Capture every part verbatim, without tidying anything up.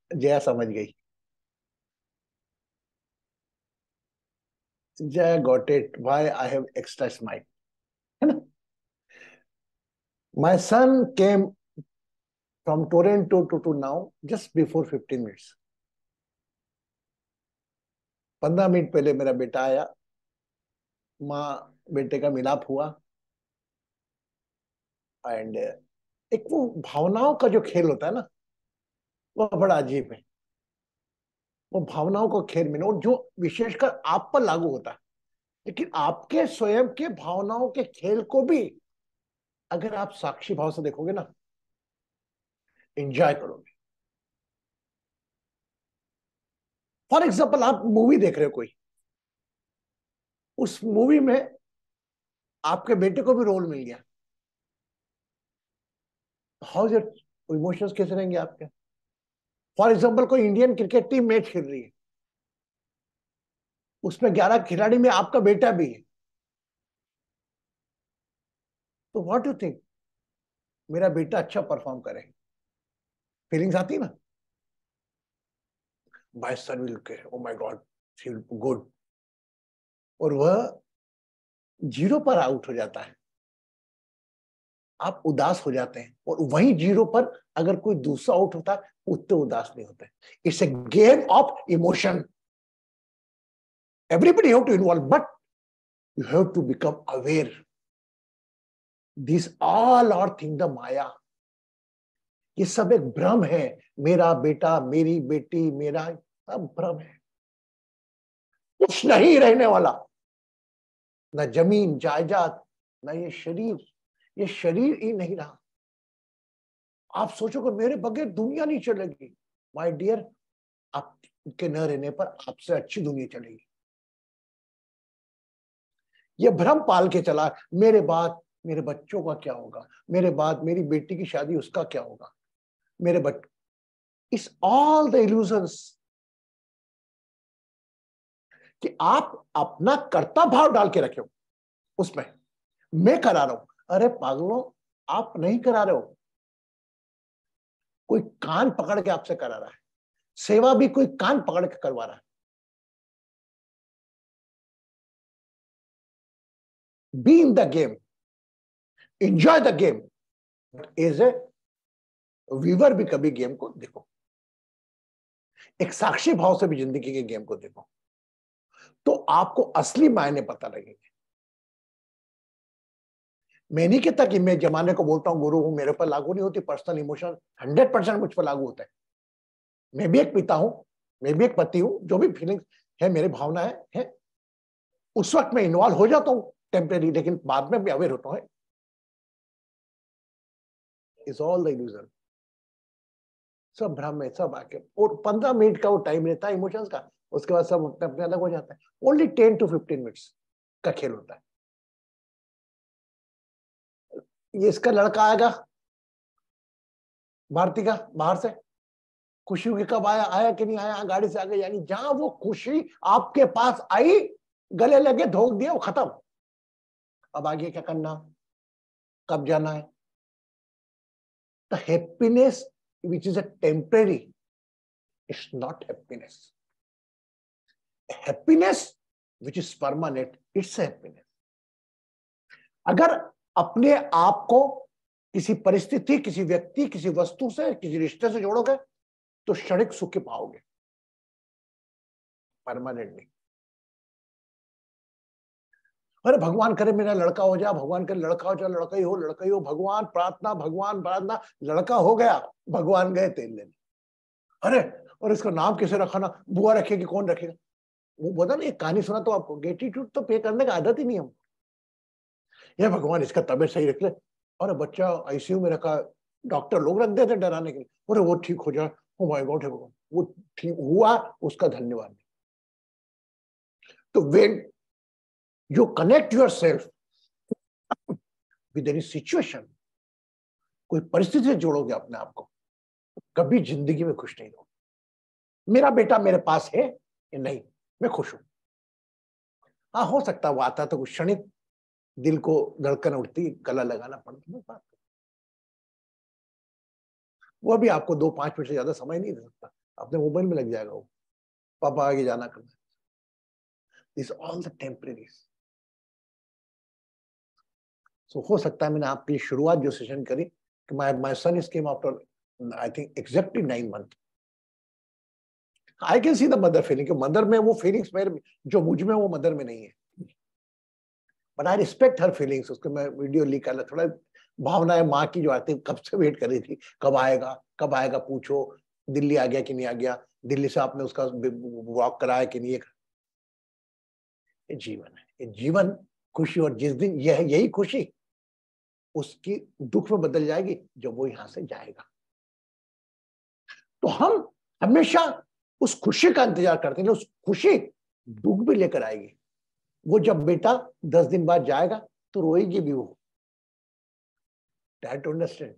जया समझ गई। Jaya got it, why I have extra smile, है ना। My son came from Toronto to to now just before fifteen minutes. पंद्रह मिनट पहले मेरा बेटा आया, माँ बेटे का मिलाप हुआ। एंड एक वो भावनाओं का जो खेल होता है ना, वो बड़ा अजीब है। वो भावनाओं का खेल में और जो विशेषकर आप पर लागू होता है, लेकिन आपके स्वयं के भावनाओं के खेल को भी अगर आप साक्षी भाव से देखोगे ना, एंजॉय करोगे। फॉर एग्जाम्पल, आप मूवी देख रहे हो कोई, उस मूवी में आपके बेटे को भी रोल मिल गया, हाउ इज इट, इमोशंस कैसे रहेंगे आपके। फॉर एग्जाम्पल, कोई इंडियन क्रिकेट टीम मैच खेल रही है, उसमें ग्यारह खिलाड़ी में आपका बेटा भी है, तो व्हाट यू थिंक, मेरा बेटा अच्छा परफॉर्म करे, फीलिंग्स आती है ना। My son will, oh my God, feel good, और वह जीरो पर आउट हो जाता है, आप उदास हो जाते हैं। और वहीं जीरो पर अगर कोई दूसरा आउट होता है, उतने उदास नहीं होते। It's a game of emotion, everybody have to involve, but you have to become aware, this all are thing the maya. ये सब एक भ्रम है, मेरा बेटा, मेरी बेटी, मेरा, सब भ्रम है, कुछ नहीं रहने वाला, न जमीन जायदाद, न ये शरीर, ये शरीर ही नहीं रहा। आप सोचोगे मेरे बगैर दुनिया नहीं चलेगी, माय डियर, आपके न रहने पर आपसे अच्छी दुनिया चलेगी। ये भ्रम पाल के चला, मेरे बाद मेरे बच्चों का क्या होगा, मेरे बाद मेरी बेटी की शादी, उसका क्या होगा, मेरे बच्चे, इस ऑल द इल्यूजन्स, कि आप अपना कर्ता भाव डाल के रखे हो उसमें, मैं करा रहा हूं। अरे पागलों, आप नहीं करा रहे हो, कोई कान पकड़ के आपसे करा रहा है, सेवा भी कोई कान पकड़ के करवा रहा है। Be in the game, enjoy the game, as a viewer भी कभी गेम को देखो, एक साक्षी भाव से भी जिंदगी के गेम को देखो, तो आपको असली मायने पता लगेंगे। मैं नहीं कहता कि मैं जमाने को बोलता हूं गुरु हूं, मेरे पर लागू नहीं होती पर्सनल इमोशन, हंड्रेड परसेंट मुझ पर लागू होता है। मैं भी एक पिता हूं, मैं भी एक पति हूं, जो भी फीलिंग्स है, मेरी भावना है, है उस वक्त मैं इन्वॉल्व हो जाता हूं टेम्परेरी, लेकिन बाद में मैं अवेयर होता हूं, इज ऑल द इल्यूजन, सब भ्रम है, सब आके। और पंद्रह मिनट का वो टाइम रहता है इमोशंस का, उसके बाद सब अपने अपने अलग हो जाता है। Only ten to fifteen minutes का खेल होता है। ये इसका लड़का आएगा भारती का बाहर से, खुशी के कब आया, आया कि नहीं आया, गाड़ी से आ गया, यानी जहां वो खुशी आपके पास आई, गले लगे, धोख दिया, वो खत्म। अब आगे क्या करना, कब जाना है। The happiness which is a temporary, it's not happiness. Happiness which is permanent, it's happiness. अगर अपने आप को किसी परिस्थिति, किसी व्यक्ति, किसी वस्तु से, किसी रिश्ते से जोड़ोगे, तो क्षणिक सुख पाओगे, परमानेंट नहीं। अरे भगवान करे मेरा लड़का हो जाए, भगवान करे लड़का हो जाए, लड़का ही हो, लड़का ही हो, भगवान प्रार्थना, भगवान प्रार्थना, लड़का हो गया, भगवान गए तेल लेने। अरे और इसका नाम कैसे रखा ना, बुआ रखेगी, कौन रखेगा। वो बोला ना, एक कहानी सुना तो आपको, ग्रेटिट्यूड तो पे करने का आदत ही नहीं हम। ये भगवान इसका तबीयत सही रख ले, अरे बच्चा आईसीयू में रखा, डॉक्टर लोग रख देते डराने के लिए, अरे वो ठीक हो जाए, ओ माय गॉड है भगवान, वो ठीक हुआ, उसका धन्यवाद। तो when you connect yourself with any situation, कोई परिस्थिति से जोड़ोगे अपने आप को, कभी जिंदगी में खुश नहीं रहोगे। मेरा बेटा मेरे पास है या नहीं, मैं खुश हूं। हाँ, हो सकता है वो आता तो कुछ क्षणिक दिल को धड़कन उठती, गला लगाना पड़ता, वो भी आपको दो पांच मिनट से ज्यादा समय नहीं दे सकता। अपने मोबाइल में लग जाएगा वो, पापा आगे जाना करना। This all the temporaries. सो हो सकता है मैंने आपके लिए शुरुआत जो सेशन करी कि my my son is came after I think exactly nine month. I can see the mother feeling, कि मदर में वो फीलिंग्स मेरे जो मुझ में वो मदर में नहीं है, but I respect her feelings. उसको मैं वीडियो लीक कर थोड़ा भावनाएं माँ की जो आती कब से वेट कर रही थी, कब आएगा कब आएगा पूछो, दिल्ली आ गया कि नहीं आ गया, दिल्ली से आपने उसका वॉक कराया कि नहीं। ये जीवन है, ये जीवन खुशी, और जिस दिन यह यही खुशी उसकी दुख में बदल जाएगी जब वो यहां से जाएगा। तो हम हमेशा उस खुशी का इंतजार करते हैं, उस खुशी दुख भी लेकर आएगी। वो जब बेटा दस दिन बाद जाएगा तो रोएगी भी वो। टू अंडरस्टैंड,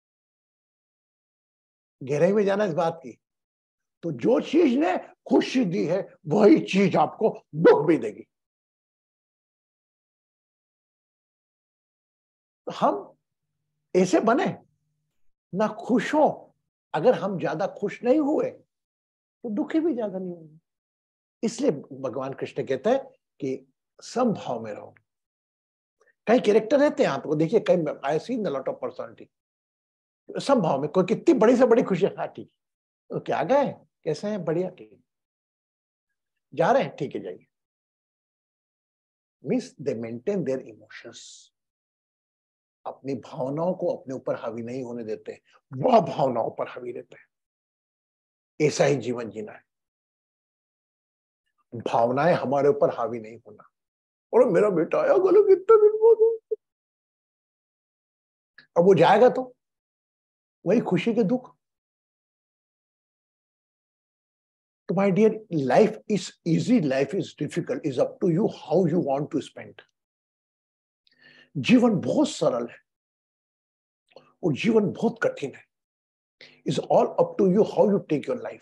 गहराई में जाना इस बात की। तो जो चीज ने खुशी दी है वही चीज आपको दुख भी देगी। तो हम ऐसे बने ना खुश हो, अगर हम ज्यादा खुश नहीं हुए तो दुखी भी ज्यादा नहीं होंगे। इसलिए भगवान कृष्ण कहते हैं कि समभाव में रहो। कई कैरेक्टर रहते हैं आपको देखिए, कई I seen the lot of personality, समभाव में। कोई कितनी बड़ी से बड़ी खुशी, हाँ ठीक, तो क्या गए कैसे हैं, बढ़िया, ठीक, जा रहे हैं, ठीक है जाइए। Means they maintain their emotions, अपनी भावनाओं को अपने ऊपर हावी नहीं होने देते, वह भावनाओं पर हावी रहते हैं। ऐसा ही जीवन जीना है, भावनाएं हमारे ऊपर हावी नहीं होना। और मेरा बेटा आया बोलो कितने दिन बाद, अब वो जाएगा तो वही खुशी के दुख। तो my dear, life is easy, life is difficult, is up to you how you want to spend. जीवन बहुत सरल है और जीवन बहुत कठिन है। Is all up to you how you take your life.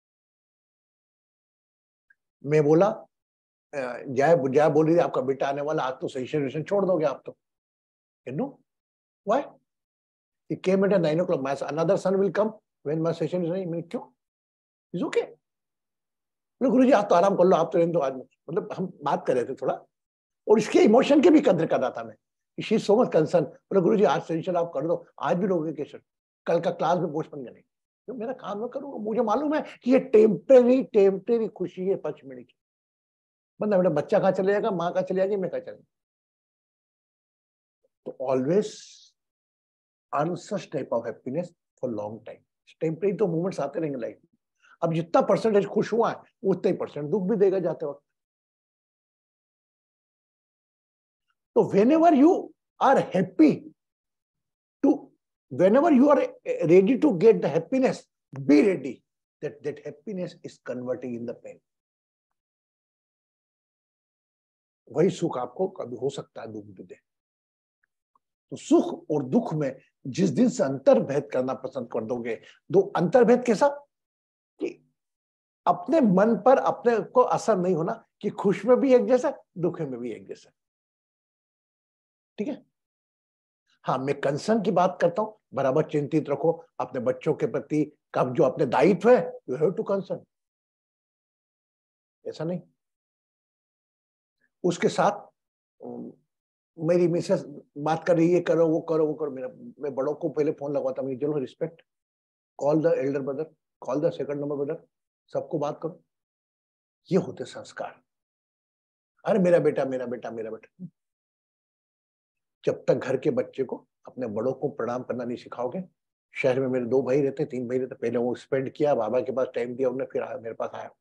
मैं बोला, जय जय बोल रही आपका बेटा आने वाला, आज तो सेशन छोड़ दोगे आप तो, you know why? He came at nine o'clock. My another son will come when my session is running. मैंने क्यों? It's okay. बोले गुरुजी आप तो आराम कर लो, आप तो रहने दो आज। मतलब हम बात कर रहे थे थोड़ा, और इसके इमोशन की भी कदर कर रहा था मैं। She is so much concerned. बोले गुरुजी आज सेशन आप कर दो, आज भी लोगे केशन, कल का क्लास में पोस्टपोन करने। तो मेरा काम मैं करूंगा, मुझे मालूम है कि ये टेम्परेरी टेम्परेरी खुशी है, पांच मिनट की। मतलब मेरा बच्चा कहाँ चले जाएगा, माँ कहाँ चले जाएगी, मैं कहाँ चलेगा। तो always earn such type of happiness for long time. Temporary तो मूवमेंट्स आते रहेंगे लाइफ में। अब जितना परसेंटेज खुश हुआ है उतना ही परसेंट दुख भी देगा जाते वक्त। तो whenever you are happy to, whenever you are ready to get the happiness, be ready that that happiness is converting in the pain. वही सुख आपको कभी हो सकता है दुख भी दे। तो सुख और दुख में जिस दिन से अंतर्भेद करना पसंद कर दोगे, दो अंतर्भेद कैसा कि अपने मन पर अपने को असर नहीं होना कि खुश में भी एक जैसा, दुख में भी एक जैसा। ठीक है, हाँ मैं कंसर्न की बात करता हूं, बराबर चिंतित रखो अपने बच्चों के प्रति, कब जो अपने दायित्व है, यू हैव टू कंसर्न, ऐसा नहीं। उसके साथ मेरी मिसेस बात कर रही है, करो वो करो वो करो, मेरा मैं बड़ों को पहले फोन लगवाता हूँ, चलो respect, call the elder brother, call the second number brother, सबको बात करो। ये होते संस्कार। अरे मेरा बेटा मेरा बेटा मेरा बेटा, जब तक घर के बच्चे को अपने बड़ों को प्रणाम करना नहीं सिखाओगे। शहर में मेरे दो भाई रहते, तीन भाई रहते, पहले वो स्पेंड किया, बाबा के पास टाइम दिया उन्हें, फिर आया मेरे पास आया।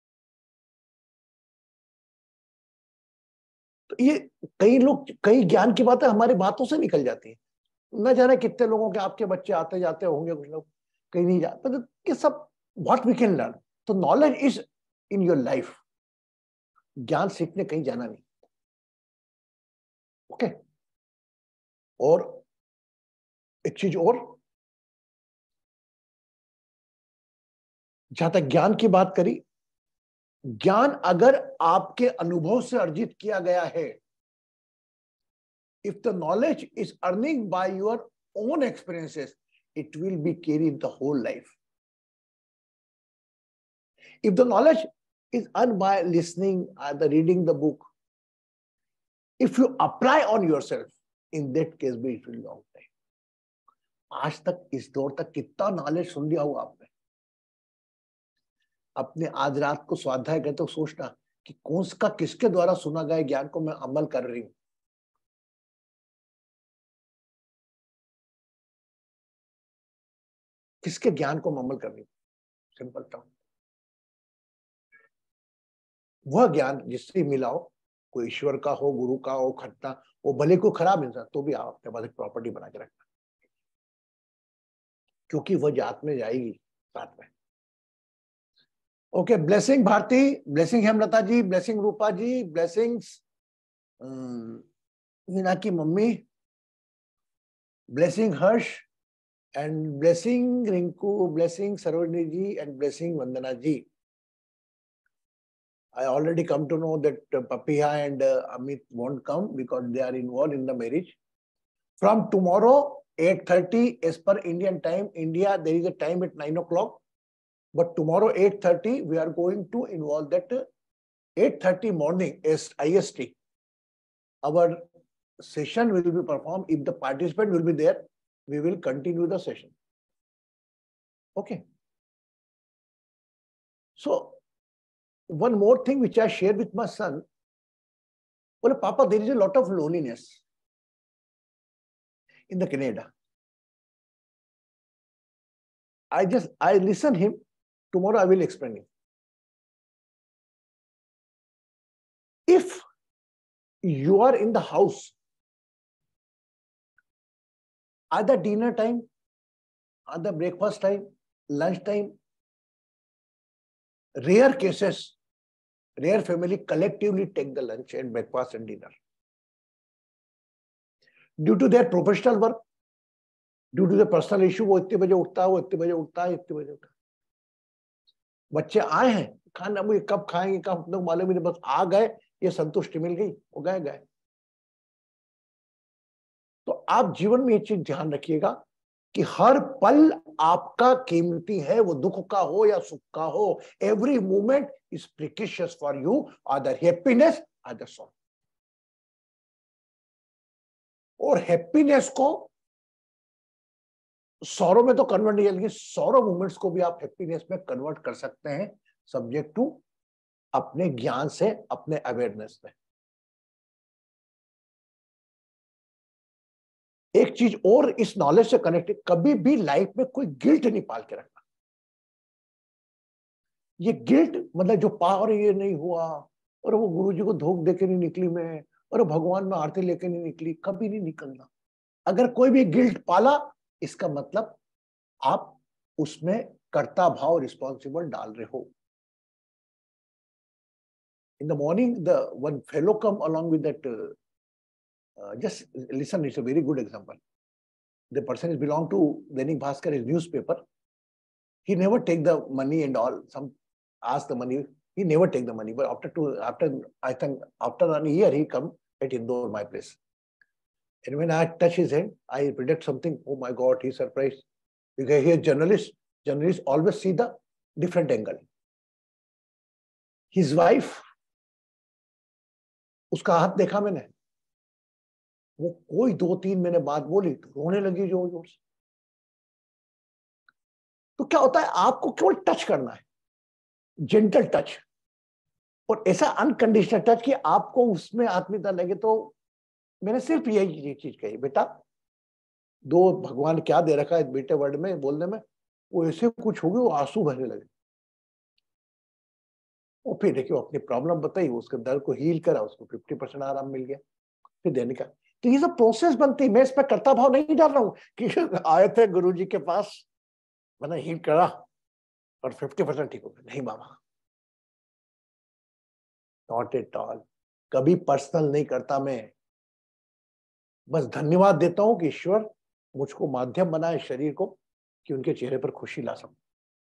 तो ये कई लोग, कई ज्ञान की बातें हमारी बातों से निकल जाती है। न जाने कितने लोगों के आपके बच्चे आते जाते होंगे, कुछ लोग कहीं नहीं जाते, मतलब ये सब व्हाट वी कैन लर्न। तो knowledge is in your life, ज्ञान सीखने कहीं जाना नहीं। Okay okay? और एक चीज और, जहां तक ज्ञान की बात करी, ज्ञान अगर आपके अनुभव से अर्जित किया गया है, if the knowledge is earning by your own experiences, it will be carried the whole life. If the knowledge is earned by listening, either reading the book, if you apply on yourself, in that case भी it will long time. आज तक इस दौर तक कितना knowledge सुन लिया होगा आपने? अपने आज रात को स्वाध्याय करते हो सोचना कि कौन सा किसके द्वारा सुना गया ज्ञान को मैं अमल कर रही हूं. किसके ज्ञान को मैं अमल कर रही हूं? Simple term. वह ज्ञान जिससे मिला हो, कोई ईश्वर का हो, गुरु का हो, खट्टा वो भले को खराब इंसान तो भी आप अपने पास एक प्रॉपर्टी बना के रखना, क्योंकि वह जात में जाएगी साथ में. Okay, blessing Bharati, blessing Hemlata ji, blessing Rupa ji, blessings Meena की मम्मी, blessing Harsh and blessing Rinku, blessing Sarojini ji and blessing Vandana ji. I already come to know that uh, Papiha and uh, Amit won't come because they are involved in the marriage. From tomorrow, eight thirty as per Indian time, India, there is a time at nine o'clock. But tomorrow, eight thirty, we are going to involve that uh, eight thirty morning as I S T. Our session will be performed. If the participant will be there, we will continue the session. Okay. So, one more thing which I shared with my son. Well, Papa, there is a lot of loneliness in the Canada. I just, I listen him. Tomorrow I will explain him. If you are in the house, either dinner time, either breakfast time, lunch time, rare cases, rare family collectively take the lunch and breakfast and dinner. Due to their professional work, due to the personal issue, वो इतने बजे उठता है, वो इतने बजे उठता है, इतने बजे उठता है. बच्चे आए हैं, खाना मुझे कब खाएंगे, कब तक मालूम नहीं, बस आ गए, ये संतुष्टि मिल गई, वो गए गए. तो आप जीवन में ये चीज ध्यान रखिएगा कि हर पल आपका कीमती है, वो दुख का हो या सुख का हो. Every moment is precious for you, other happiness other sorrow. और हैप्पीनेस को सॉरो में तो कन्वर्ट नहीं होगी, सॉरो मोमेंट्स को भी आप हैप्पीनेस में कन्वर्ट कर सकते हैं, सब्जेक्ट टू अपने ज्ञान से, अपने अवेयरनेस में. एक चीज और इस नॉलेज से कनेक्टेड, कभी भी लाइफ में कोई गिल्ट नहीं पाल के रखना. ये गिल्ट मतलब जो पावर ये नहीं हुआ, और वो गुरुजी को धोख देके नहीं निकली मैं, और भगवान में आरती लेके नहीं निकली, कभी नहीं निकलना. अगर कोई भी गिल्ट पाला, इसका मतलब आप उसमें कर्ता भाव, रिस्पॉन्सिबल डाल रहे हो. In the morning the one fellow come along with that. Uh, just listen, it's a very good example. The person is belong to Dainik Bhaskar, his newspaper. He never take the money and all. Some ask the money. He never take the money. But after two, after I think after a year, he come at Indore, my place. And when I touch his hand, I predict something. Oh my God, he's surprised. Because he is journalist. Journalists always see the different angle. His wife, उसका हाथ देखा मैंने. वो कोई दो तीन महीने बाद बोली तो रोने लगी जोर जोर से. तो क्या होता है, आपको केवल टच करना है, जेंटल टच, और ऐसा अनकंडीशनल टच कि आपको उसमें आत्मीयता लगे. तो मैंने सिर्फ यही चीज कही, बेटा दो भगवान क्या दे रखा है बेटे वर्ड में बोलने में, वो ऐसे कुछ हो गया, वो आंसू बहने लगे. और फिर देखिए अपनी प्रॉब्लम बताई, उसके दर्द को हील करा, उसको फिफ्टी परसेंट आराम मिल गया, फिर देने का. तो ये सब प्रोसेस बनती है. मैं इस पर कर्ता भाव नहीं डाल रहा हूं कि आए थे गुरुजी के पास, मैंने हील करा और फिफ्टी परसेंट ठीक हो गया. नहीं बाबा, नॉट एट ऑल. कभी पर्सनल नहीं करता मैं, बस धन्यवाद देता हूं कि ईश्वर मुझको माध्यम बनाए शरीर को, कि उनके चेहरे पर खुशी ला सकूं.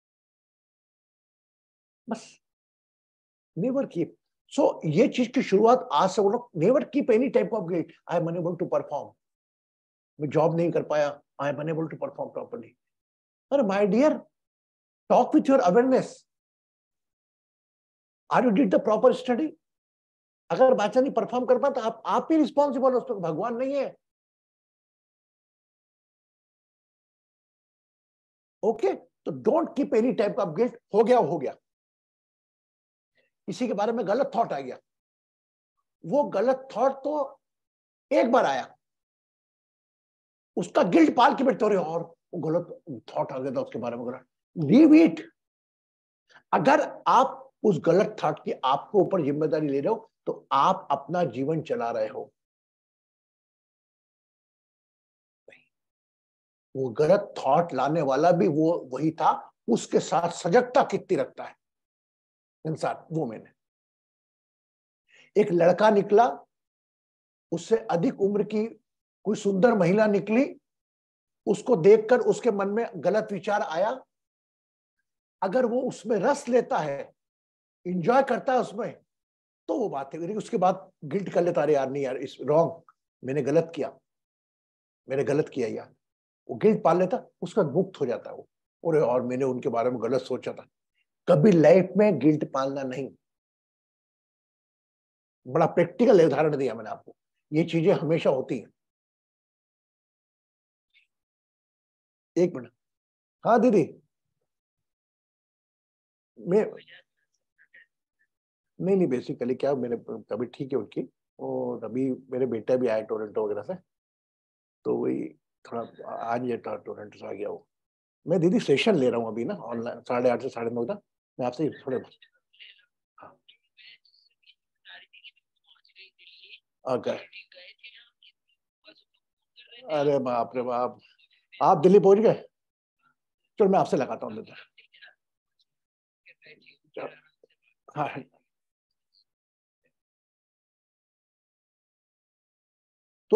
बस नेवर कीप. सो so, ये चीज की शुरुआत आज से. वो लोग never keep any type of guilt. I am unable to perform, मैं जॉब नहीं कर पाया, I am unable to perform properly. अरे my dear, talk with your awareness. Are you did the proper study? अगर बाचा नहीं परफॉर्म कर पाए तो आप आप ही रिस्पॉन्सिबल हो, उस पर भगवान नहीं है। ओके, तो don't keep any type of guilt. हो गया हो गया, किसी के बारे में गलत थॉट आ गया, वो गलत थॉट तो एक बार आया, उसका गिल्ट पाल के बैठते रहे, और वो गलत थॉट आ गया था उसके बारे में गलत, लीव इट। अगर आप उस गलत थॉट की आपको ऊपर जिम्मेदारी ले रहे हो तो आप अपना जीवन चला रहे हो। वो गलत थॉट लाने वाला भी वो वही था, उसके साथ सजगता कितनी रखता है इंसान, वो मैंने। एक लड़का निकला, उससे अधिक उम्र की कोई सुंदर महिला निकली, उसको देखकर उसके मन में गलत विचार आया, अगर वो उसमें रस लेता है, इंजॉय करता है उसमें, तो वो बात है। उसके बाद गिल्ट कर लेता, अरे यार नहीं यार, इस रॉन्ग, मैंने गलत किया, मैंने गलत किया यार, वो गिल्ट पाल लेता, उसका मुक्त हो जाता है वो, और और मैंने उनके बारे में गलत सोचा था। कभी लाइफ में गिल्ट पालना नहीं। बड़ा प्रैक्टिकल उदाहरण दिया मैंने आपको, ये चीजें हमेशा होती हैं। एक मिनट, हाँ दीदी, मैं नहीं नहीं बेसिकली क्या, मेरे तभी ठीक है उनकी, और अभी मेरे बेटा भी आया टोरंटो वगैरह से, तो वही थोड़ा आज ये टोरंटो से आ गया वो। मैं दीदी सेशन ले रहा हूँ अभी ना ऑनलाइन, साढ़े आठ से साढ़े नौ तक। मैं आपसे थोड़े, हाँ ओके। अरे बाप रे बाप, आप दिल्ली पहुंच गए? चलो मैं आपसे लगाता हूँ दीदी। हाँ, तो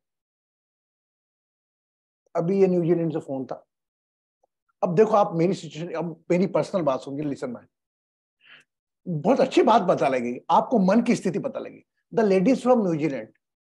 अभी ये न्यूजीलैंड से फोन था। अब देखो आप मेरी सिचुएशन, अब मेरी पर्सनल बात सुनिए, लिसन मैन, बहुत अच्छी बात पता लगेगी आपको, मन की स्थिति पता लगेगी। The ladies from New Zealand,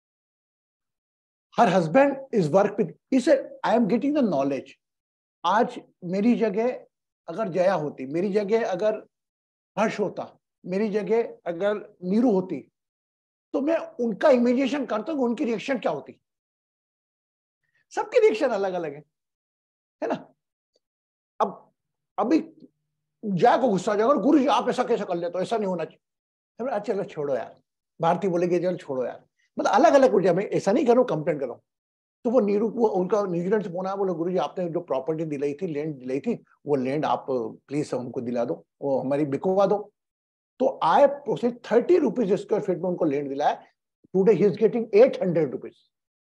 her husband is work with, इसे I am getting the knowledge. आज मेरी जगह अगर जया होती, मेरी जगह अगर हर्ष होता, मेरी जगह अगर नीरू होती, तो मैं उनका इमेजिनेशन करता हूँ उनकी रिएक्शन क्या होती। सबकी रिएक्शन अलग अलग है, है ना? अब अभी जया को गुस्सा आ जाएगा, गुरु जी आप ऐसा कैसे कर लेते हो, ऐसा नहीं होना चाहिए। अच्छा चलो छोड़ो यार, भारती बोलेगी चलो छोड़ो यार, मतलब अलग अलग ऊर्जा में, ऐसा नहीं करो कंप्लेंट करो। तो वो नीरू, वो उनका न्यूजीलैंड से फोन आया, बोले गुरुजी आपने जो प्रॉपर्टी दिलाई थी, लैंड दिलाई थी, वो लैंड आप प्लीज हमको दिला दो, वो हमारी बिकवा दो। तो आए process thirty rupees square feet में उनको लैंड दिलाया। Today he is getting eight hundred rupees,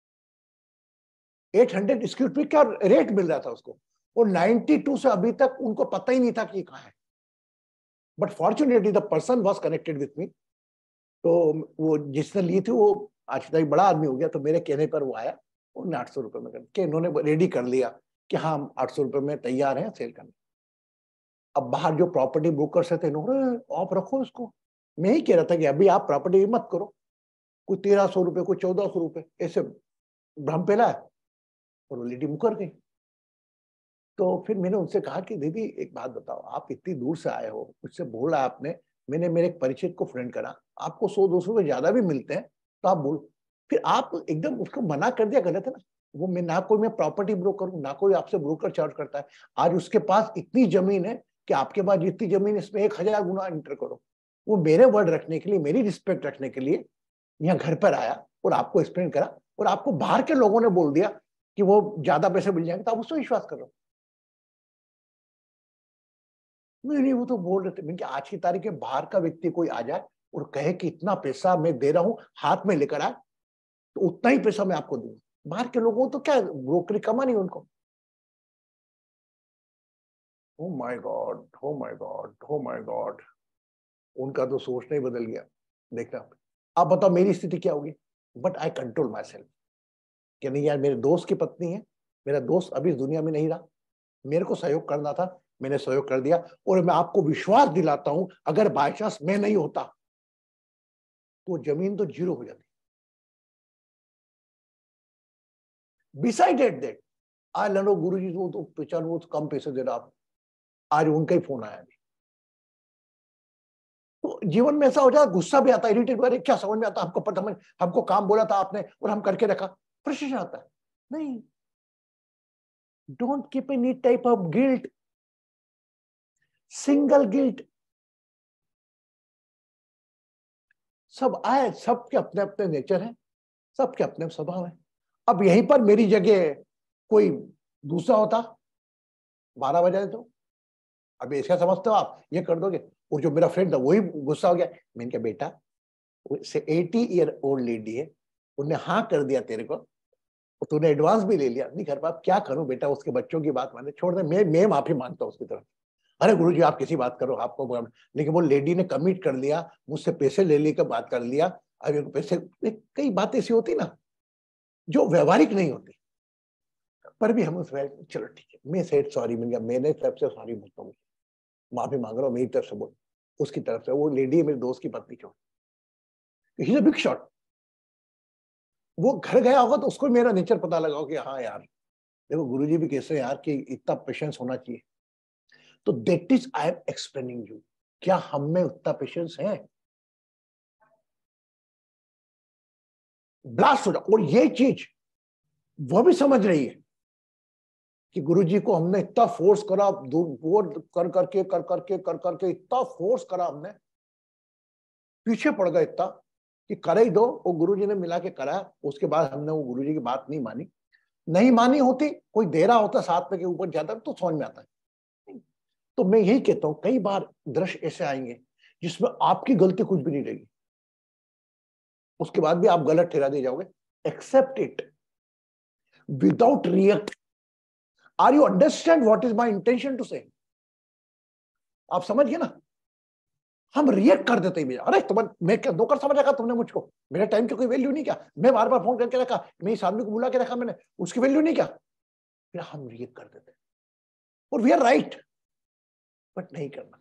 eight hundred square feet का रेट मिल रहा था उसको, और नाइन्टी टू से अभी तक उनको पता ही नहीं था कि कहाँ है। But fortunately the person was connected with me, तो वो जिसने ली थी वो आज तक बड़ा आदमी हो गया, तो मेरे कहने पर वो आया, उन्होंने आठ सौ रुपए में कर के इन्होंने रेडी कर लिया कि हाँ हम आठ सौ रुपए में तैयार हैं सेल करने। अब बाहर जो प्रॉपर्टी ब्रोकर्स थे, इन्होंने आप रखो इसको, मैं ही कह रहा था कि अभी आप प्रॉपर्टी मत करो, कोई तेरह सौ रुपए, कोई चौदह सौ रुपए, ऐसे भ्रम फैला है, और वो लेडी मुकर गई। तो फिर मैंने उनसे कहा कि दीदी एक बात बताओ, आप इतनी दूर से आए हो, मुझसे बोला आपने, मैंने मेरे एक परिचित को फ्रेंड करा, आपको सौ दो सौ रुपए ज्यादा भी मिलते हैं, तो आप बोल, फिर आप एकदम उसको मना कर दिया, गलत है ना? वो मैं ना कोई मैं प्रॉपर्टी ब्रोकर हूं, ना कोई आपसे ब्रोकर चार्ज करता है। आज उसके पास इतनी जमीन है कि आपके पास जितनी जमीन, इसमें एक हजार गुना इंटर करो। वो मेरे वर्ड रखने के लिए, मेरी रिस्पेक्ट रखने के लिए यहाँ घर पर आया और आपको एक्सप्लेन करा, और आपको बाहर के लोगों ने बोल दिया कि वो ज्यादा पैसे मिल जाएंगे, तो आप उससे विश्वास कर रहे हो। नहीं नहीं, वो तो बोल रहे थे, मैंने कहा आज की तारीख में बाहर का व्यक्ति कोई आ जाए और कहे कि इतना पैसा मैं दे रहा हूं, हाथ में लेकर आए, तो उतना ही पैसा मैं आपको दूंगा। बाहर के लोगों तो क्या ब्रोकरी कमानी उनको। Oh my God, oh my God, oh my God, उनका तो सोचना ही बदल गया। देखना, आप बताओ मेरी स्थिति क्या होगी। But I control myself कि नहीं यार, मेरे दोस्त की पत्नी है, मेरा दोस्त अभी इस दुनिया में नहीं रहा, मेरे को सहयोग करना था, मैंने सहयोग कर दिया। और मैं आपको विश्वास दिलाता हूं, अगर बाय चांस मैं नहीं होता तो जमीन तो जीरो हो जाती। बिसाइडेड दैट, आज लनो गुरु जी वो तो बेचारे वो तो कम पैसे दे रहा, आप आज उनका ही फोन आया। तो जीवन में ऐसा हो जाता, गुस्सा भी आता है, इरिटेट, अरे क्या समझ में आता, हमको पता, हमको काम बोला था आपने और हम करके रखा, फ्रस्ट्रेशन आता है। नहीं, don't keep any type of guilt, single guilt. सब आए, सबके अपने अपने नेचर है, सबके अपने स्वभाव है। अब यहीं पर मेरी जगह कोई दूसरा होता, बारह बजे तो अब ऐसा समझते हो आप, ये कर दोगे। और जो मेरा फ्रेंड था वही गुस्सा हो गया। मैंने कहा बेटा, से एटी ईयर ओल्ड लेडी है, उन्होंने हाँ कर दिया तेरे को, और तूने एडवांस भी ले लिया, नहीं कर पा, क्या करूं बेटा, उसके बच्चों की बात माने, छोड़ दे, मैं मैं माफी मांगता हूं उसकी तरफ। अरे गुरुजी आप किसी बात करो, आपको, लेकिन वो लेडी ने कमिट कर लिया, मुझसे पैसे ले लेकर बात कर लिया। अभी पैसे, कई बातें ऐसी होती ना जो व्यवहारिक नहीं होती, पर भी हम उस चलो ठीक है, मैं सेड सॉरी, मैंने मैंने तरफ से सॉरी बोलता हूँ, माफी मांग रहा हूँ, मेरी तरफ से बोल, उसकी तरफ से। वो लेडी है मेरे दोस्त की पत्नी, छोड़, he is a big shot. वो घर गया होगा तो उसको मेरा नेचर पता लगा कि हाँ यार देखो गुरुजी भी कैसे यार, कि इतना पेशेंस होना चाहिए। तो that is I am explaining you, क्या हम में उतना पेशेंस है? ब्लास्ट हो जाओ। और ये चीज वो भी समझ रही है कि गुरुजी को हमने इतना फोर्स करा, दूर कर करके कर करके कर करके इतना फोर्स करा, हमने पीछे पड़ गए इतना कि करे ही दो। वो गुरुजी ने मिला के करा, उसके बाद हमने वो गुरुजी की बात नहीं मानी। नहीं मानी होती, कोई दे रहा होता साथ में के ऊपर जाता तो समझ में आता है। तो मैं यही कहता हूं, कई बार दृश्य ऐसे आएंगे जिसमें आपकी गलती कुछ भी नहीं रहेगी, उसके बाद भी आप गलत ठहरा दिए जाओगे। Accept it without react. Are you understand what is my intention to say? आप समझ गए ना? हम रिएक्ट कर देते हैं, अरे तुम, मैं क्या नौकर समझ रखा तुमने मुझको, मेरे टाइम की कोई वैल्यू नहीं क्या, मैं बार बार फोन करके रखा, मैं इस आदमी को बुला के रखा मैंने, उसकी वैल्यू नहीं क्या? फिर हम रिएक्ट कर देते हैं, और वी आर राइट, बट नहीं करना।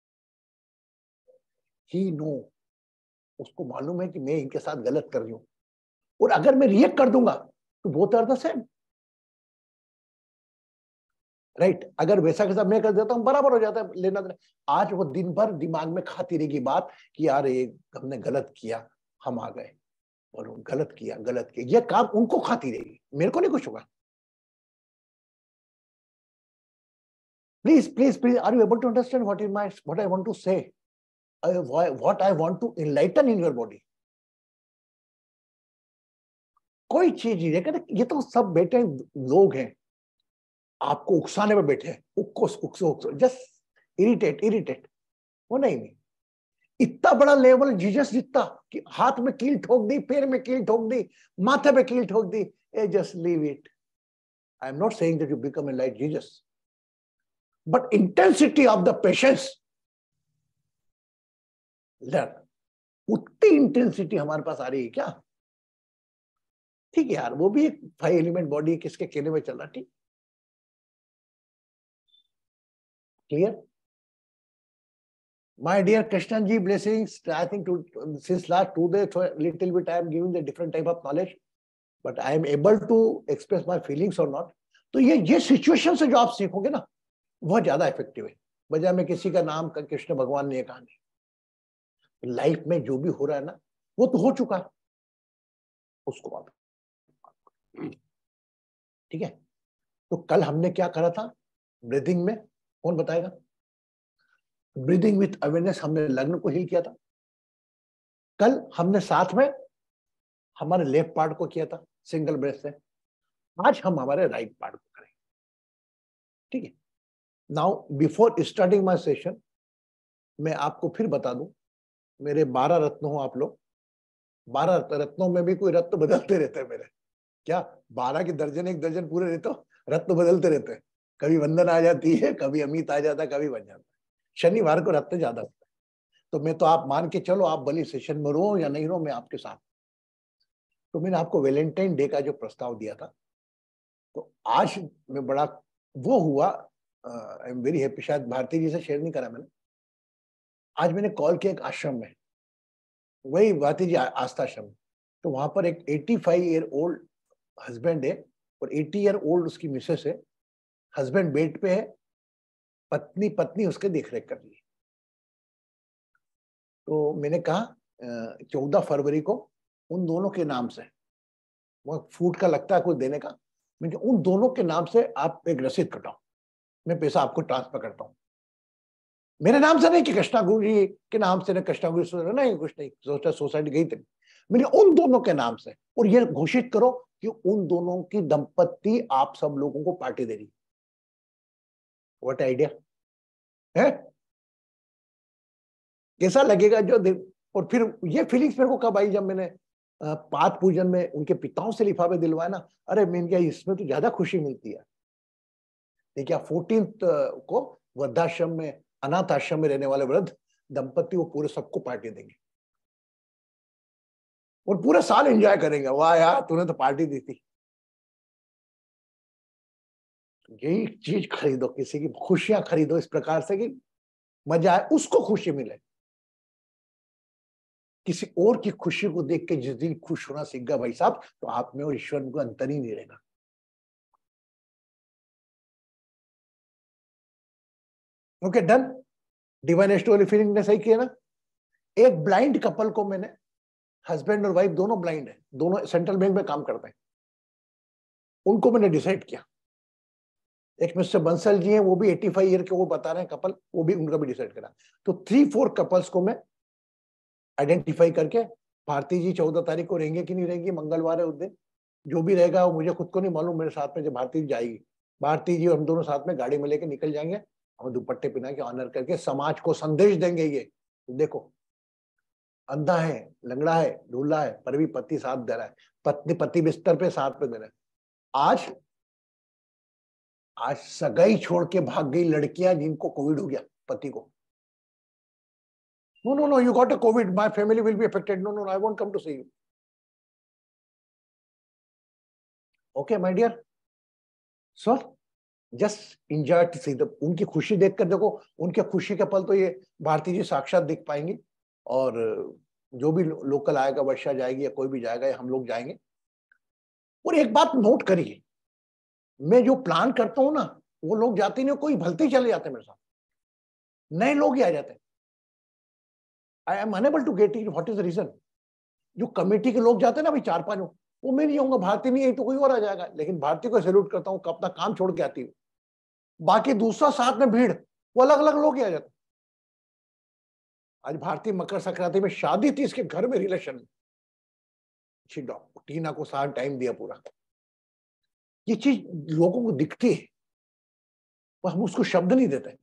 ही नो, उसको मालूम है कि मैं इनके साथ गलत कर रही हूं, और अगर मैं रिएक्ट कर दूंगा तो both are the same, right. अगर वैसा के साथ मैं कर देता हूं, बराबर हो जाता है, लेना देना। आज वो दिन भर दिमाग में खाती रहेगी बात कि यार ये हमने गलत किया, हम आ गए, और गलत किया गलत किया, ये काम उनको खाती रहेगी, मेरे को नहीं कुछ होगा। Please please please, are you able to understand what is my, what I want to say, what I want to enlighten in your body? कोई चीज नहीं है, ये तो सब बेटे लोग हैं, आपको उकसाने में बैठे हैं, उक्कोस उकसो उकसो, जस्ट इरिटेट इरिटेट। वो नहीं, नहीं इतना बड़ा लेवल जीसस जितना कि हाथ में कील ठोक दी, पैर में कील ठोक दी, माथे पे कील ठोक दी, a just leave it. I am not saying that you become a like Jesus, but intensity of the patience learn. उतनी इंटेंसिटी हमारे पास आ रही है क्या? ठीक है यार, वो भी एक फाइव एलिमेंट बॉडी, किसके कहने में चल रहा, ठीक, clear? My dear Krishnan ji, blessings. I think to, since last two days, little bit I am giving the different type of knowledge, but I am able to express my feelings or not. तो ये ये situation से जो आप सीखोगे ना, बहुत ज्यादा इफेक्टिव है, बजाय में किसी का नाम का कृष्ण भगवान ने कहा नहीं। लाइफ में जो भी हो रहा है ना, वो तो हो चुका है, उसको आप, ठीक है। तो कल हमने क्या करा था ब्रीदिंग में, कौन बताएगा? ब्रीदिंग विथ अवेयरनेस, हमने लग्न को हील किया था। कल हमने साथ में हमारे लेफ्ट पार्ट को किया था सिंगल ब्रेथ से। आज हम हमारे राइट पार्ट को करेंगे, ठीक है। Now before starting my session, मैं आपको फिर बता दूं, मेरे बारह रत्न हो आप लोग, बारह रत्नों में भी कोई रत्न बदलते रहते हैं मेरे, क्या बारह की दर्जन, एक दर्जन पूरे रहते हो, रत्न बदलते रहते हैं। कभी वंदन आ जाती है, कभी अमित आ जाता है, कभी बन जाता है। शनिवार को रत्न ज्यादा होता है। तो मैं तो आप मान के चलो, आप भले सेशन में रो या नहीं रो, मैं आपके साथ। तो मैंने आपको वैलेंटाइन डे का जो प्रस्ताव दिया था, तो आज मैं बड़ा वो हुआ, आई एम वेरी हैप्पी, शायद भारती जी से शेयर नहीं करा मैंने। आज मैंने कॉल किया एक आश्रम में, वही भारती जी आस्था आश्रम, तो वहां पर एक पचासी ईयर ओल्ड हस्बैंड है और अस्सी ईयर ओल्ड उसकी मिसेस है। हस्बैंड बेड पे है, पत्नी पत्नी उसके देख रेख कर रही है। तो मैंने कहा चौदह फरवरी को उन दोनों के नाम से, वो फूड का लगता है कुछ देने का, मैंने उन दोनों के नाम से आप एक रसीद कटाओ, मैं पैसा आपको ट्रांसफर करता हूँ। मेरे नाम से नहीं कि कृष्णा गुरु जी के नाम से, ना कृष्णा गुरु से नहीं, कुछ नहीं, सोचा सोसाइटी गई थी, मैंने उन दोनों के नाम से, और ये घोषित करो कि उन दोनों की दंपत्ति आप सब लोगों को पार्टी दे रही। व्हाट आइडिया है, कैसा लगेगा जो दिन। और फिर ये फीलिंग्स मेरे को कब आई, जब मैंने पाठ पूजन में उनके पिताओं से लिफाफे दिलवाए ना, अरे मैंने क्या इसमें तो ज्यादा खुशी मिलती है। देखिए फोर्टीन को वृद्धाश्रम में, अनाथ आश्रम में रहने वाले वृद्ध दंपत्ति वो पूरे सबको पार्टी देंगे और पूरा साल एंजॉय करेंगे। वाह यार तूने तो पार्टी दी थी। यही चीज खरीदो, किसी की खुशियां खरीदो इस प्रकार से कि मजा आए, उसको खुशी मिले। किसी और की खुशी को देख के जिस दिन खुश होना सीख गया भाई साहब, तो आप में और ईश्वर में कोई अंतर ही नहीं रहेगा। Okay done. डिवाइन एस्ट्रो वाली फीलिंग ने सही किया ना। एक ब्लाइंड कपल को मैंने, हस्बैंड और वाइफ दोनों ब्लाइंड है, दोनों सेंट्रल बैंक में काम करते हैं, उनको मैंने डिसाइड किया। एक मिस्टर बंसल जी हैं, वो भी पचासी ईयर के, वो बता रहे हैं कपल, वो भी उनका भी डिसाइड करा। तो थ्री फोर कपल्स को मैं आइडेंटिफाई करके, भारती जी चौदह तारीख को रहेंगे कि नहीं रहेंगे, मंगलवार है उस दिन, जो भी रहेगा वो मुझे खुद को नहीं मालूम, मेरे साथ में जब भारती जी जाएगी, भारती जी और हम दोनों साथ में गाड़ी में लेके निकल जाएंगे, हम दुपट्टे पहना के ऑनर करके समाज को संदेश देंगे। ये देखो अंधा है, लंगड़ा है, ढूला है, पर भी पति साथ दे रहा है, पत्नी पति बिस्तर पे साथ पे दे रहा है। आज आज सगाई छोड़ के भाग गई लड़कियां जिनको कोविड हो गया, पति को, no no no you got a Covid, my family will be affected, no no I won't come to see you. Okay my dear, so just enjoy to see the, उनकी खुशी देखकर देखो, उनके खुशी के पल तो ये भारती जी साक्षात दिख पाएंगी। और जो भी लोकल आएगा, वर्षा जाएगी या कोई भी जाएगा या हम लोग जाएंगे। और एक बात नोट करिए, मैं जो प्लान करता हूं ना, वो लोग जाते नहीं, कोई भलते ही चले जाते मेरे साथ, नए लोग ही आ जाते हैं। I am unable to get it, what is the reason. जो कमेटी के लोग जाते हैं ना भाई चार पांच, वो मैं नहीं आऊंगा, भारती नहीं आई तो कोई और आ जाएगा, लेकिन भारती को सैल्यूट करता हूँ, अपना काम छोड़ के आती हूँ। बाकी दूसरा साथ में भीड़, वो अलग अलग लोग ही आ जाते। आज भारतीय मकर संक्रांति में शादी थी, इसके घर में रिलेशन, टीना को साथ टाइम दिया पूरा। ये चीज लोगों को दिखती है, पर हम उसको शब्द नहीं देते।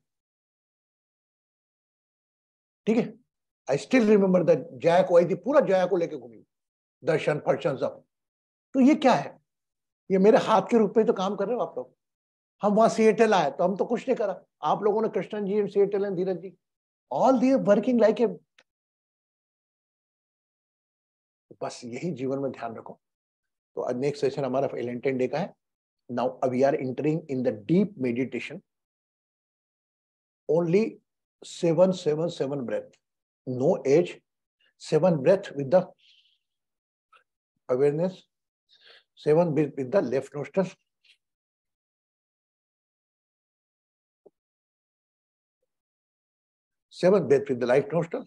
ठीक है, I still remember that, Jaya को आई थी, पूरा जया को लेके घूमी, दर्शन फर्शन सब। तो ये क्या है, ये मेरे हाथ के रूप में तो काम कर रहे हो आप लोग। हम वहां सिएटल आए तो हम तो कुछ नहीं करा, आप लोगों ने, Krishnan ji Seattle and Dheeraj ji, all the working like a. बस यही जीवन में ध्यान रखो। तो आज नेक्स्ट सेशन हमारा वैलेंटाइन डे का है। Now we are entering in the deep meditation, only seven seven seven breath, no age, seven breath with the awareness, seven with, with the left nostril, seven breath with the right nostril,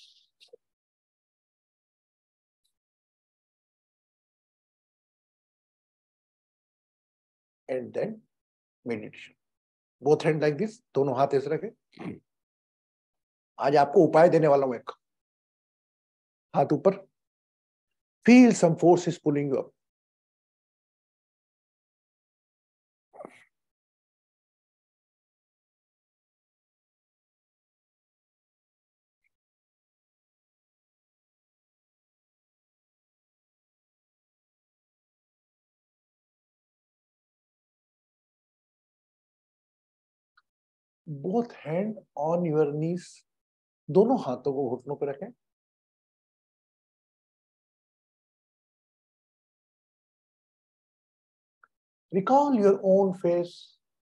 and then meditation. Both hand like this, दोनों हाथ ऐसे रखे। आज आपको उपाय देने वाला हूं, एक हाथ ऊपर, feel some force is pulling you up. Both hand on your knees, दोनों हाथों को घुटनों पे रखें। Recall your own face.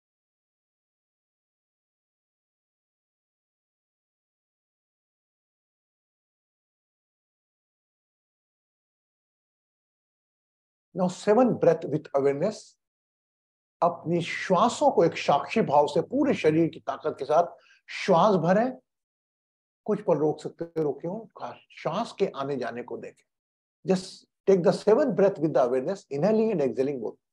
Now seven breath with awareness. अपनी श्वासों को एक साक्षी भाव से पूरे शरीर की ताकत के साथ श्वास भरें कुछ पल रोक सकते हो, रोके हो, सांस के आने जाने को देखें। Just take the seven breath with the awareness, inhaling and exhaling both.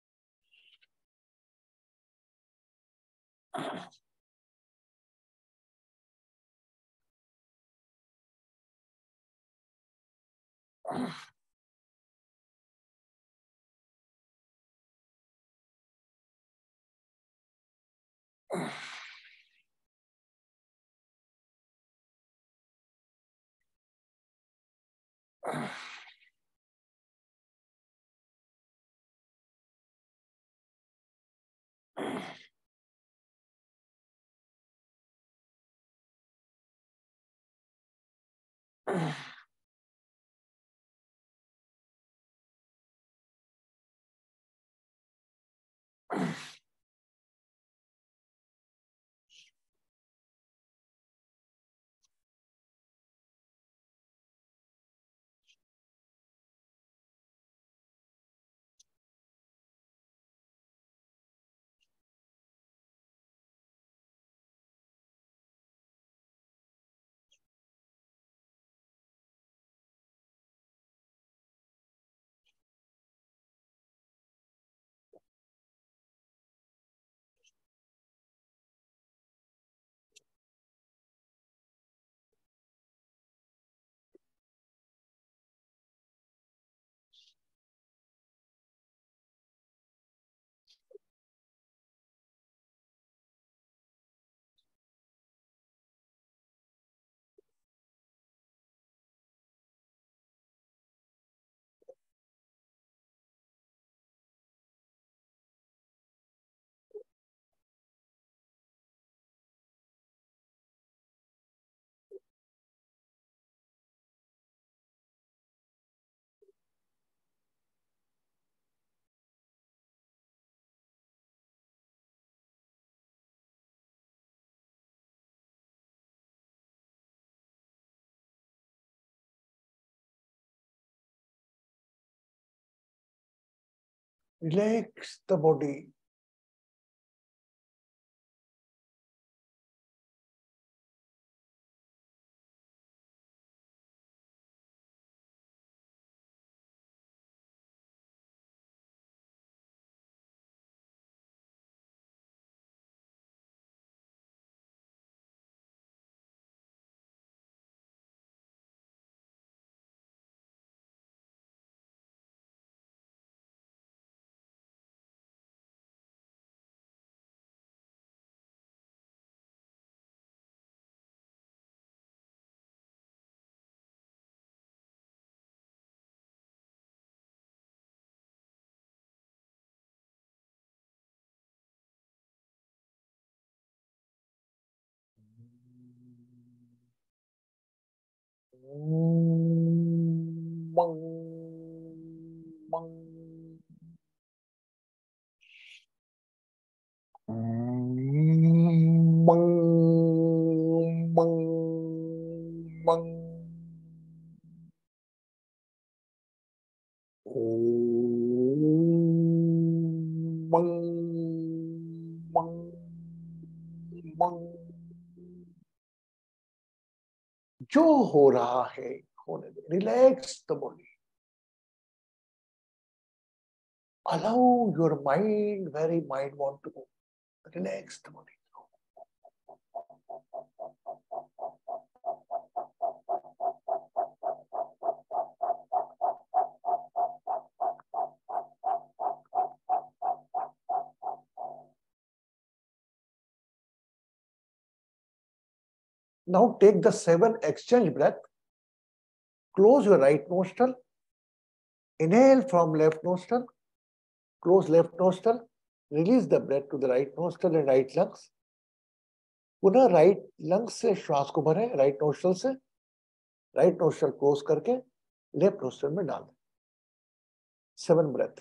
Relax the body. Măng, măng, măng, măng, măng. Măng, măng, măng. जो हो रहा है होने दे. Relax the body. Allow your mind, very mind want to go. Relax the body. Now take the seven exchange breath. Close your right nostril. Inhale from left nostril. Close left nostril. Release the breath to the right nostril and right lungs. पुनः right lungs से श्वास को भरें, right nostril से. Right nostril close करके left nostril में डाल दें. Seven breath.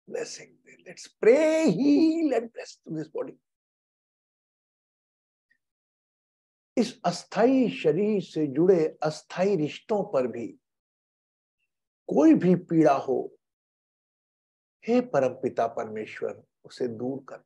Blessing. Let's pray, heal and bless to this body. इस अस्थाई शरीर से जुड़े अस्थाई रिश्तों पर भी कोई भी पीड़ा हो, हे परमपिता परमेश्वर उसे दूर कर।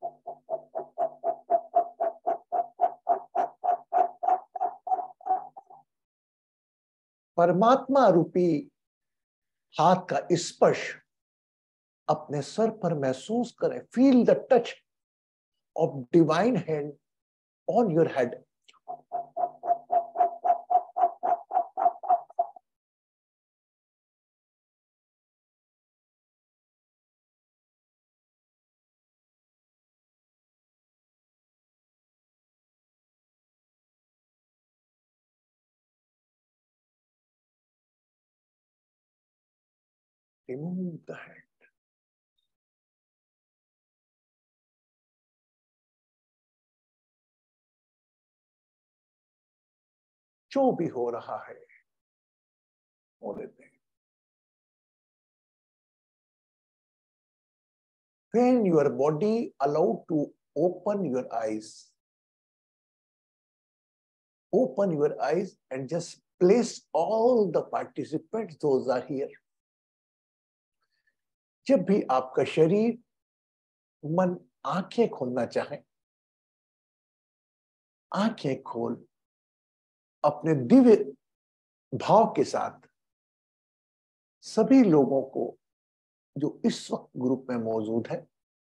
परमात्मा रूपी हाथ का स्पर्श अपने सर पर महसूस करें। Feel the touch of divine hand on your head. Remove the hand. जो भी हो रहा है होने दें। When your body allowed to open your eyes, open your eyes and just place all the participants, those are here. जब भी आपका शरीर मन आंखें खोलना चाहे, आंखें खोल अपने दिव्य भाव के साथ सभी लोगों को जो इस वक्त ग्रुप में मौजूद है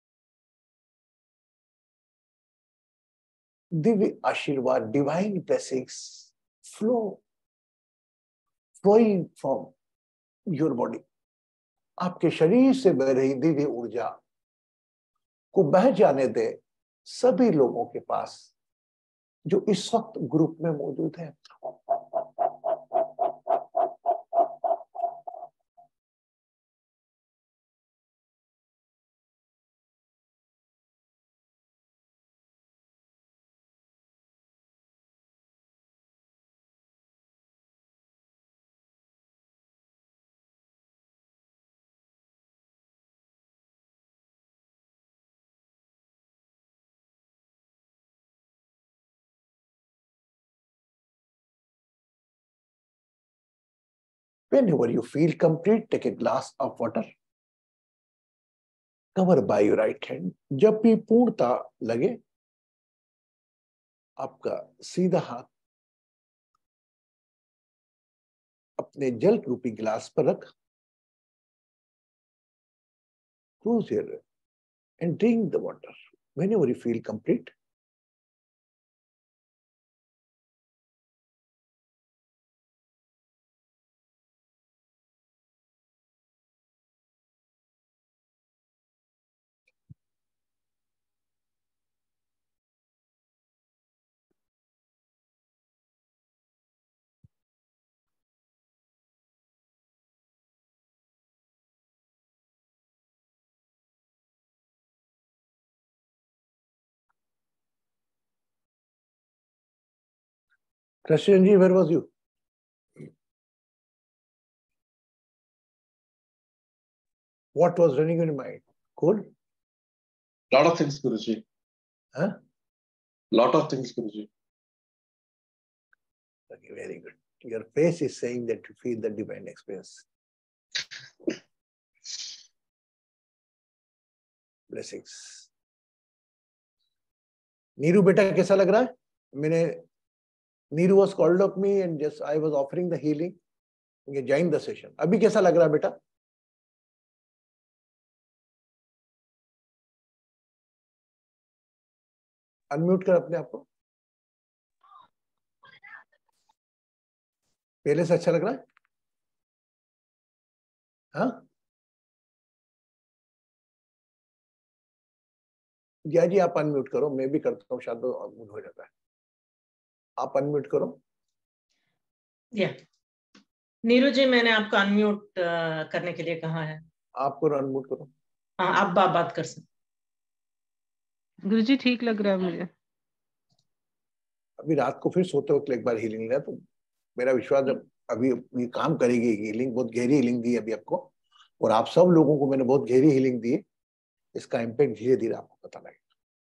दिव्य आशीर्वाद, divine blessings flow flowing from your body, आपके शरीर से बह रही दिव्य ऊर्जा को बह जाने दे सभी लोगों के पास जो इस वक्त ग्रुप में मौजूद है। Whenever you feel complete, take a glass of water. Cover by your right hand. जब भी पूर्णता लगे, आपका सीधा हाथ अपने जल रूपी गिलास पर रख। Close your eyes and drink the water. Whenever you feel complete. Krishnan ji, where was you? What was running in your mind? Cold? Lot of things, Guruji. Huh? Lot of things, Guruji. Okay, very good. Your face is saying that you feel the divine experience. Blessings. Neeru बेटा कैसा लग रहा है? मैंने Neeru was called up me and just I was offering the healing. You join the session. अभी कैसा लग रहा है बेटा? अनम्यूट कर अपने आप को। पहले से अच्छा लग रहा है? हाँ? जया जी आप अनम्यूट करो, मैं भी करता हूँ, शायद अनम्यूट हो जाता है। आप अनम्यूट करो। या नीरू जी, मैंने आपको अनम्यूट करने के लिए कहा है। आप करो, अनम्यूट करो। हाँ, आप बात बात कर सकते। गुरुजी ठीक लग रहा है मुझे। अभी रात को फिर सोते वक्त एक बार हीलिंग लिया तो मेरा विश्वास है अभी ये काम करेगी। हीलिंग बहुत गहरी हीलिंग दी अभी आपको, और आप सब लोगों को मैंने बहुत गहरी हीलिंग दी है, इसका इम्पैक्ट धीरे धीरे आपको पता लगेगा।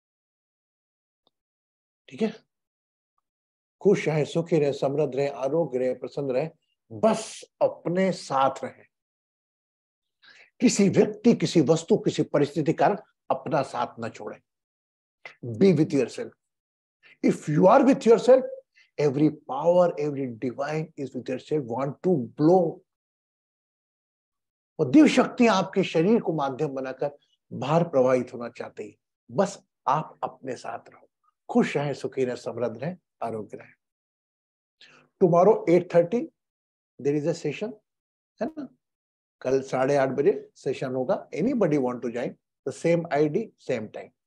ठीक है, खुश रहे, सुखी रहे, समृद्ध रहे, आरोग्य रहे, प्रसन्न रहे, बस अपने साथ रहे। किसी व्यक्ति, किसी वस्तु, किसी परिस्थिति कारण अपना साथ न छोड़े। Be with yourself. If you are with yourself, every power, every divine is with yourself, want to blow। और दिव्य शक्तियां आपके शरीर को माध्यम बनाकर बाहर प्रवाहित होना चाहती है। बस आप अपने साथ रहो, खुश रहें, सुखी रहें, समृद्ध रहें, आरोग्य रहें। Tomorrow eight thirty there is a session, है ना? कल साढ़े आठ बजे सेशन होगा। Anybody want to join, the same ID, same time.